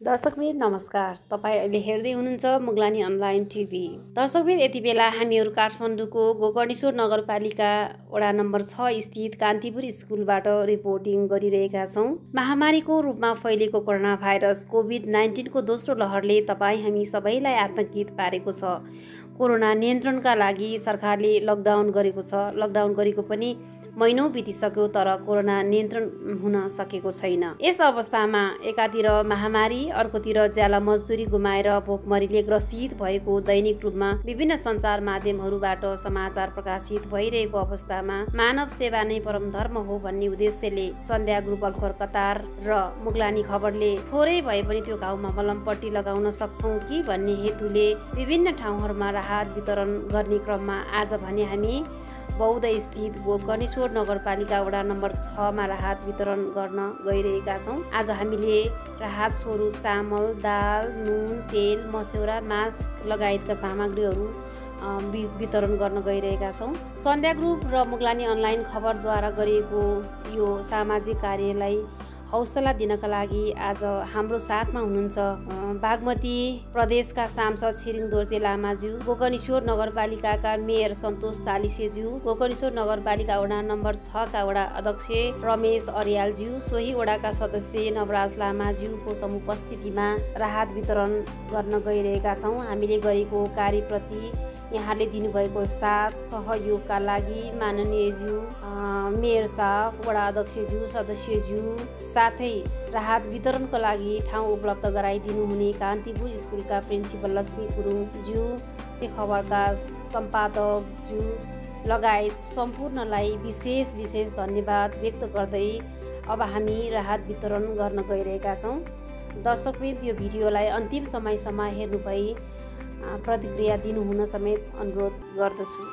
दर्शकवृन्द नमस्कार। तपाईँ अहिले हेर्दै हुनुहुन्छ मुगलानी अनलाइन टिभी। दर्शकवृन्द, यति बेला हामीहरू काठमाडौँको गोकर्णेश्वर नगरपालिका वडा नम्बर 6 स्थित कान्तिपुर स्कुलबाट रिपोर्टिङ गरिरहेका छौँ। महामारीको रूपमा फैलेको कोरोना भाइरस कोभिड-19 को दोस्रो लहरले तपाईँ हामी सबैलाई आतंकित पारेको छ। कोरोना नियन्त्रणका लागि सरकारले लकडाउन गरेको छ। लकडाउन गरेको पनि महिनौं बितिसक्यो, तर कोरोना नियन्त्रण हुन सकेको छैन। यस अवस्थामा एकातिर महामारी, अर्कोतिर ज्याला मजदुरी गुमाएर भोकमरीले ग्रसित भएको दैनिक रूपमा विभिन्न सञ्चार माध्यमहरूबाट समाचार प्रकाशित भइरहेको अवस्थामा मानव सेवा नै परम धर्म हो भन्ने उद्देश्यले सन्ध्या ग्रुप अल्खोर कतार र मुगलानी खबरले थोरै भए पनि त्यो घाउमा मलमपट्टी लगाउन सक्छौं कि भन्ने हेतुले विभिन्न ठाउँहरूमा राहत वितरण गर्ने क्रममा आज भने हामी बौद्ध स्थित गोकर्णेश्वर नगरपालिका वडा नम्बर 6 मा राहत वितरण गर्न गइरहेका छौँ। आज हामीले राहत स्वरूप चामल, दाल, नुन, तेल, मस्यौरा, मास लगायतका सामग्रीहरू वितरण गर्न गइरहेका छौँ। सन्ध्या ग्रुप र मुगलानी अनलाइन खबरद्वारा गरिएको यो सामाजिक कार्यलाई हौसला दिनका लागि आज हाम्रो साथमा हुनुहुन्छ बागमती प्रदेशका सांसद छिरिङ दोर्जे लामाज्यू, गोकर्णेश्वर नगरपालिकाका मेयर सन्तोष चालिसेज्यू, गोकर्णेश्वर नगरपालिका वडा नम्बर 6 का वडा अध्यक्ष रमेश अर्यालज्यू, सोही वडाका सदस्य नवराज लामाज्यूको समुपस्थितिमा राहत वितरण गर्न गइरहेका छौँ। हामीले गरेको कार्यप्रति यहाँले दिनुभएको साथ सहयोगका लागि माननीयज्यू, मेयर साहब, वडा अध्यक्षज्यू, सदस्यज्यू, साथै राहत वितरणको लागि ठाउँ उपलब्ध गराइदिनु हुने कान्तिपुर स्कुलका प्रिन्सिपल लक्ष्मी गुरुङज्यू, त्यो खबरका सम्पादकज्यू लगायत सम्पूर्णलाई विशेष धन्यवाद व्यक्त गर्दै अब हामी राहत वितरण गर्न गइरहेका छौँ। दर्शकवृन्द, यो भिडियोलाई अन्तिम समयसम्म हेर्नु भई प्रतिक्रिया दिनुहुन समेत अनुरोध गर्दछु।